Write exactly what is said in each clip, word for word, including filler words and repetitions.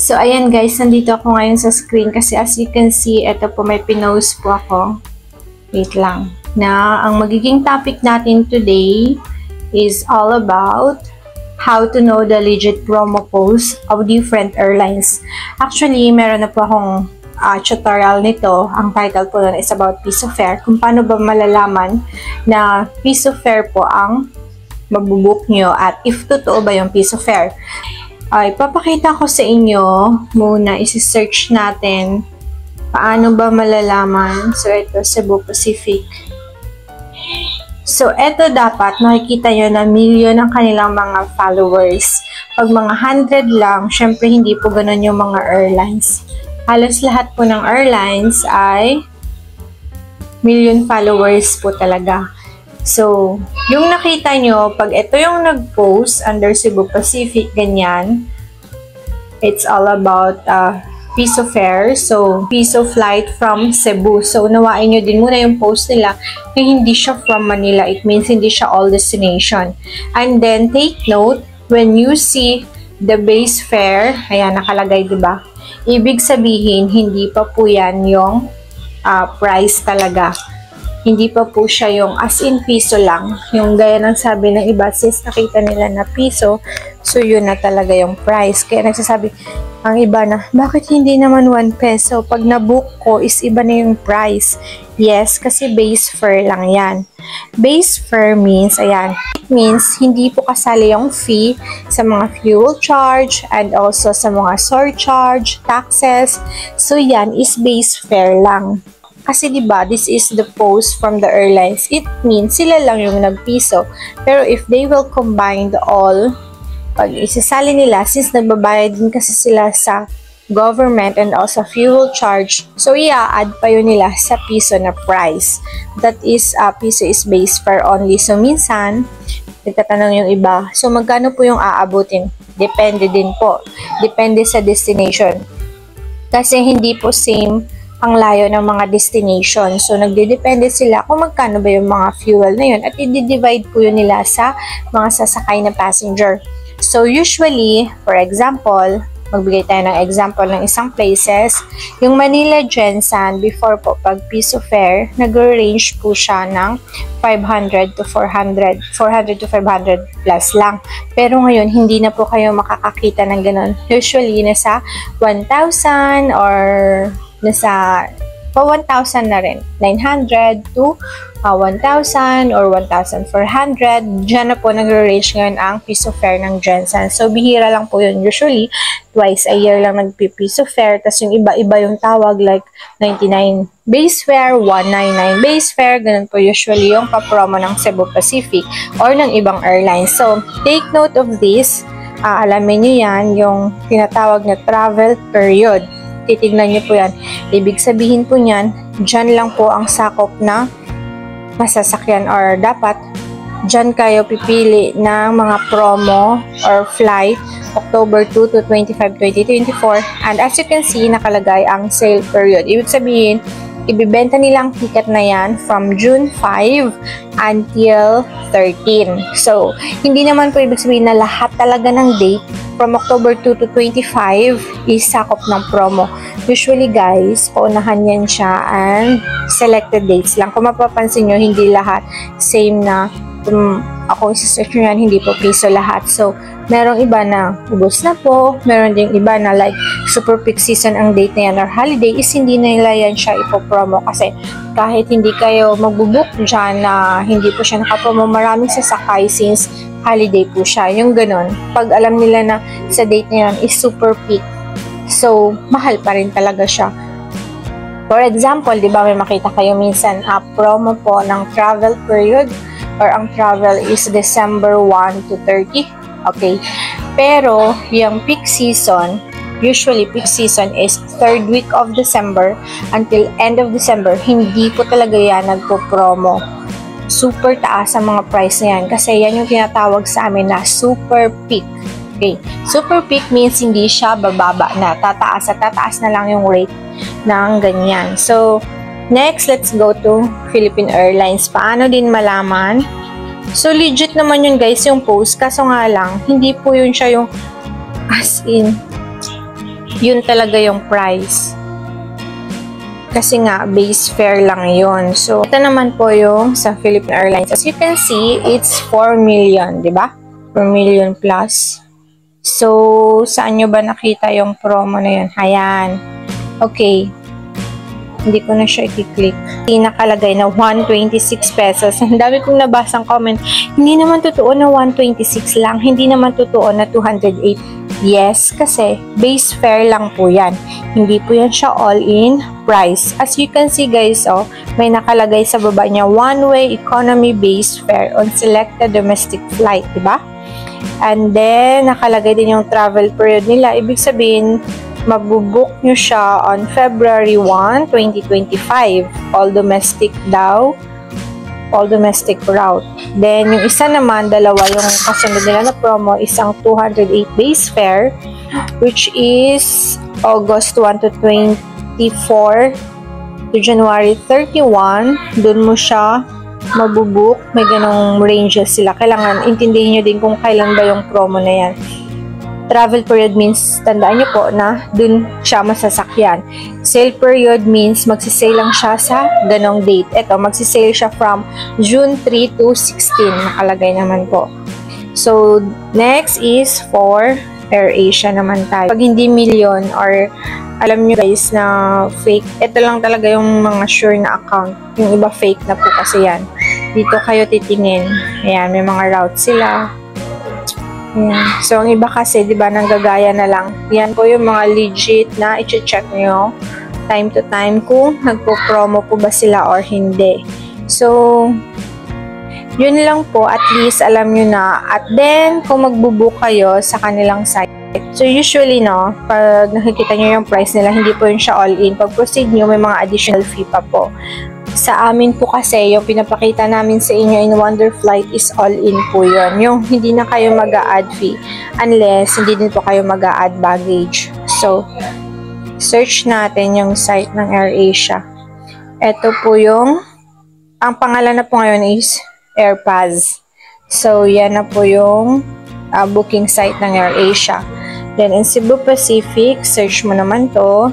So, ayan guys, nandito ako ngayon sa screen kasi as you can see, ito po may pinost po ako. Wait lang. Na, ang magiging topic natin today is all about how to know the legit promo codes of different airlines. Actually, meron na po akong uh, tutorial nito. Ang title po nun is about Piso Fare. Kung paano ba malalaman na Piso Fare po ang mabubook nyo at if totoo ba yung Piso Fare. Ay, papakita ko sa inyo muna, isi-search natin paano ba malalaman. So, ito, Cebu Pacific. So, ito dapat, nakikita nyo na million ang kanilang mga followers. Pag mga one hundred lang, syempre hindi po ganun yung mga airlines. Halos lahat po ng airlines ay million followers po talaga. So, yung nakita nyo, pag ito yung nag-post under Cebu Pacific, ganyan, it's all about uh, Piso Fare. So, Piso flight from Cebu. So, unawain nyo din muna yung post nila na hindi siya from Manila. It means hindi siya all destination. And then, take note, when you see the base fare, ayan, nakalagay, diba? Ibig sabihin, hindi pa po yan yung uh, price talaga. Hindi pa po siya yung as in piso lang. Yung gaya ng sabi ng iba, since nakita nila na piso, so yun na talaga yung price. Kaya nagsasabi ang iba na, bakit hindi naman one peso? Pag nabook ko, is iba na yung price. Yes, kasi base fare lang yan. Base fare means, ayan, it means hindi po kasali yung fee sa mga fuel charge and also sa mga surcharge, taxes. So yan is base fare lang. Kasi diba, this is the post from the airlines. It means sila lang yung nagpiso. Pero if they will combine the all, pag isasali nila, since nagbabayad din kasi sila sa government and also fuel charge, so i-add pa yun nila sa piso na price. That is, uh, piso is base fare only. So minsan, nagtatanong yung iba, so magkano po yung aabutin? Depende din po. Depende sa destination. Kasi hindi po same ang layo ng mga destination. So, nagdidepende sila kung magkano ba yung mga fuel na yun at i-divide po yun nila sa mga sasakay na passenger. So, usually, for example, magbigay tayo ng example ng isang places, yung Manila Gensan, before po, pag Piso Fare, nag-range po siya ng five hundred to four hundred, four hundred to five hundred plus lang. Pero ngayon, hindi na po kayo makakakita ng ganun. Usually, nasa one thousand or nasa pa one thousand na rin. nine hundred to uh, one thousand or one thousand four hundred. Diyan na po nag-range ngayon ang Piso Fare ng Gensan. So, bihira lang po yun. Usually, twice a year lang nagpi-Piso Fare. Tapos yung iba-iba yung tawag like ninety-nine base fare, one ninety-nine base fare. Ganun po usually yung papromo ng Cebu Pacific or ng ibang airlines. So, take note of this. Uh, alamin nyo yan, yung tinatawag na travel period. Titignan nyo po yan. Ibig sabihin po niyan, dyan lang po ang sakop na masasakyan or dapat dyan kayo pipili ng mga promo or flight October two to twenty-five, twenty twenty-four. And as you can see, nakalagay ang sale period. Ibig sabihin, ibibenta nilang ticket na yan from June five until thirteen. So, hindi naman po ibig sabihin na lahat talaga ng date from October two to twenty-five is sakop ng promo. Usually guys, paunahan yan siya and selected dates lang. Kung mapapansin nyo, hindi lahat same na um, ako isi-search nyo yan, hindi po piso lahat. So, merong iba na ubos na po, meron ding iba na like super peak season ang date na yan or holiday is hindi na nila yan siya ipopromo kasi kahit hindi kayo magbubook dyan na hindi po siya nakapromo, maraming sasakay since holiday po siya, yung ganun. Pag alam nila na sa date na yan is super peak, so mahal pa rin talaga siya. For example, di ba may makita kayo minsan a uh, promo po ng travel period or ang travel is December one to thirty. Okay. Pero, yung peak season, usually peak season is third week of December until end of December. Hindi po talaga yan nagpo-promo. Super taas ang mga price na yan kasi yan yung tinatawag sa amin na super peak. Okay. Super peak means hindi siya bababa na. Tataas at tataas na lang yung rate ng ganyan. So, next, let's go to Philippine Airlines. Paano din malaman? So, legit naman yun guys, yung post. Kaso nga lang, hindi po yun siya yung as in yun talaga yung price. Kasi nga, base fare lang yun. So, ito naman po yung sa Philippine Airlines. As you can see, it's four million, di ba? four million plus. So, saan nyo ba nakita yung promo na yun? Ayan. Okay. Hindi ko na siya i-click. Nakalagay na one hundred twenty-six pesos. Ang dami kong nabasang comment. Hindi naman totoo na one hundred twenty-six lang. Hindi naman totoo na two hundred eight. Yes, kasi base fare lang po yan. Hindi po yan siya all-in price. As you can see guys, oh, may nakalagay sa baba niya, one-way economy base fare on selected domestic flight, diba? And then, nakalagay din yung travel period nila. Ibig sabihin, mabubook nyo siya on February first, twenty twenty-five. All domestic daw. All domestic route. Then, yung isa naman, dalawa yung kasunod nila na promo, isang two hundred eight base fare, which is August first to twenty-four to January thirty-one. Doon mo siya mabubook. May ganong ranges sila. Kailangan intindihin nyo din kung kailan ba yung promo na yan. Travel period means, tandaan nyo po na dun siya masasakyan. Sale period means magsisale lang siya sa ganong date. Ito, magsisale siya from June three to sixteen. Nakalagay naman po. So, next is for AirAsia naman tayo. Pag hindi million or alam nyo guys na fake, ito lang talaga yung mga sure na account. Yung iba fake na po kasi yan. Dito kayo titingin. Ayan, may mga routes sila. Ayan. So, ang iba kasi, di ba, nanggagaya na lang. Yan po yung mga legit na i-check nyo time to time kung nagpo-promo po ba sila or hindi. So, yun lang po. At least, alam nyo na. At then, kung magbubook kayo sa kanilang site. So, usually, no, pag nakikita nyo yung price nila, hindi po yun siya all-in. Pag proceed nyo, may mga additional fee pa po. Sa amin po kasi, yung pinapakita namin sa inyo in Wonderflight is all-in po yun. Yung hindi na kayo mag-a-add fee unless hindi din po kayo mag-a-add baggage. So, search natin yung site ng AirAsia. Ito po yung, ang pangalan na po ngayon is AirPass. So, yan na po yung uh, booking site ng AirAsia. Then, in Cebu Pacific, search mo naman to.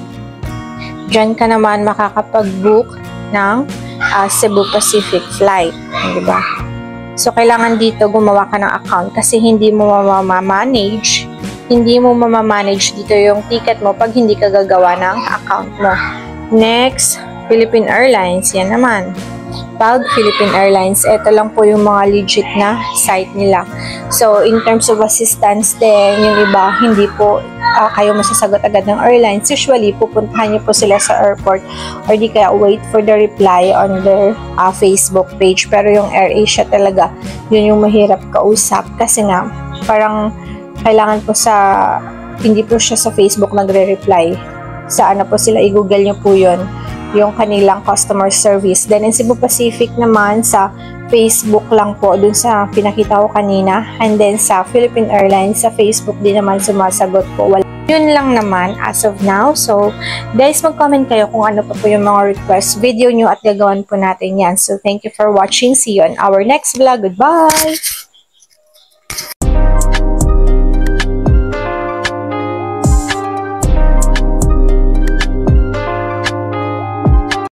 Diyan ka naman makakapag-book ng uh, Cebu Pacific flight, di ba? So, kailangan dito gumawa ka ng account kasi hindi mo mamamanage, hindi mo mamamanage dito yung ticket mo pag hindi ka gagawa ng account mo. Next, Philippine Airlines, yan naman. Pag Philippine Airlines, ito lang po yung mga legit na site nila. So, in terms of assistance din, yung iba, hindi po uh, kayo masasagot agad ng airlines. Usually, pupuntahan niyo po sila sa airport or di kaya wait for the reply on their uh, Facebook page. Pero yung AirAsia talaga, yun yung mahirap kausap. Kasi nga, parang kailangan po sa, hindi po siya sa Facebook nagre-reply. Sa ano po sila, i-google niyo po yun, yung kanilang customer service. Then, in Cebu Pacific naman, sa Facebook lang po, dun sa pinakita ko kanina. And then, sa Philippine Airlines, sa Facebook din naman sumasagot po. Wala. Yun lang naman as of now. So, guys, mag-comment kayo kung ano pa po yung mga request video nyo at gagawan po natin yan. So, thank you for watching. See you on our next vlog. Goodbye!